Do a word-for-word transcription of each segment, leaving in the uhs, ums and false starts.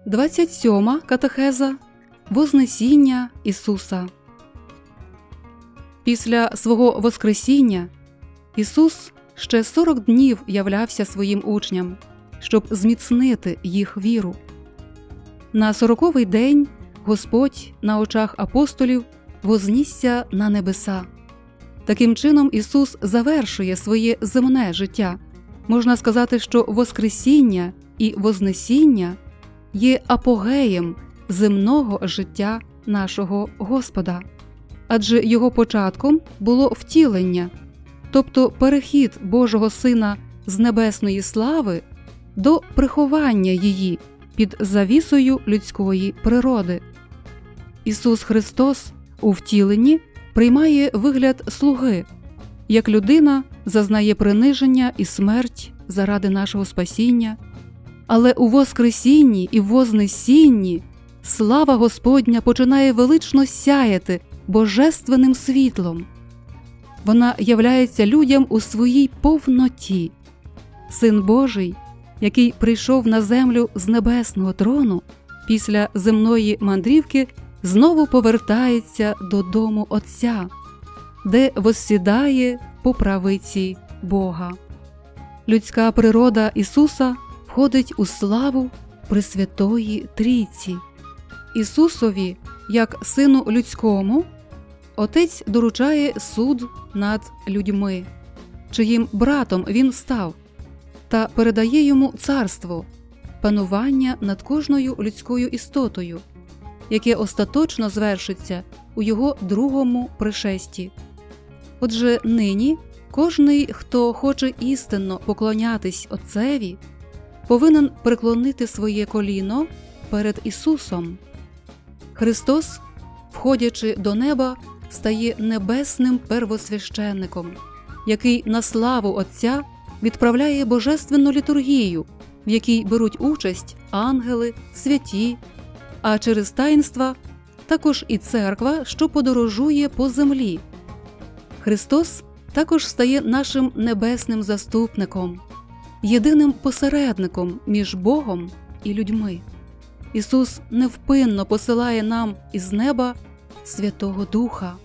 двадцять сьома катехеза Вознесіння Ісуса. Після свого Воскресіння Ісус ще сорок днів являвся своїм учням, щоб зміцнити їх віру. На сороковий день Господь на очах апостолів вознісся на небеса. Таким чином Ісус завершує своє земне життя. Можна сказати, що Воскресіння і Вознесіння є апогеєм земного життя нашого Господа. Адже його початком було втілення, тобто перехід Божого Сина з небесної слави до приховання її під завісою людської природи. Ісус Христос у втіленні приймає вигляд слуги, як людина зазнає приниження і смерть заради нашого спасіння, але у Воскресінні і Вознесінні слава Господня починає велично сяяти божественним світлом. Вона являється людям у своїй повноті. Син Божий, який прийшов на землю з небесного трону, після земної мандрівки знову повертається додому Отця, де воссідає по правиці Бога. Людська природа Ісуса входить у славу Пресвятої Трійці. Ісусові, як Сину людському, Отець доручає суд над людьми, чиїм братом Він став, та передає йому царство, панування над кожною людською істотою, яке остаточно звершиться у Його другому пришесті. Отже, нині кожний, хто хоче істинно поклонятись Отцеві, повинен преклонити своє коліно перед Ісусом. Христос, входячи до неба, стає небесним первосвященником, який на славу Отця відправляє божественну літургію, в якій беруть участь ангели, святі, а через таїнства також і церква, що подорожує по землі. Христос також стає нашим небесним заступником, єдиним посередником між Богом і людьми. Ісус невпинно посилає нам із неба Святого Духа.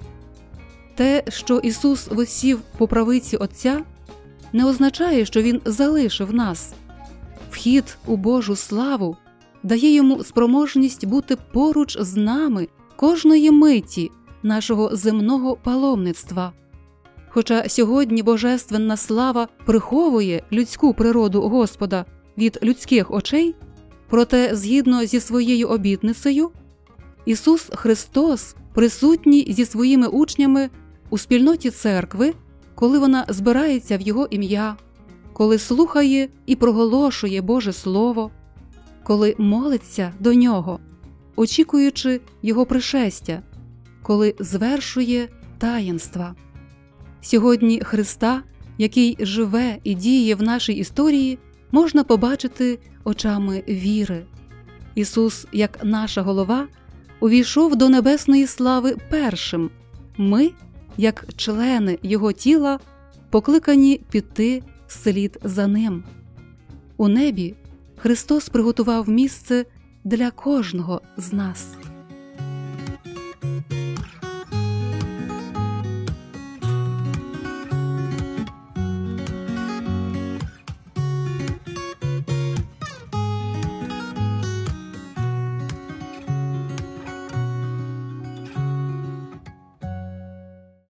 Те, що Ісус воссів по правиці Отця, не означає, що Він залишив нас. Вхід у Божу славу дає Йому спроможність бути поруч з нами кожної миті нашого земного паломництва. Хоча сьогодні божественна слава приховує людську природу Господа від людських очей, проте, згідно зі своєю обітницею, Ісус Христос присутній зі своїми учнями у спільноті церкви, коли вона збирається в Його ім'я, коли слухає і проголошує Боже Слово, коли молиться до Нього, очікуючи Його пришестя, коли звершує таїнства. Сьогодні Христа, який живе і діє в нашій історії, можна побачити очами віри. Ісус, як наша голова, увійшов до небесної слави першим. Ми, як члени Його тіла, покликані піти вслід за Ним. У небі Христос приготував місце для кожного з нас.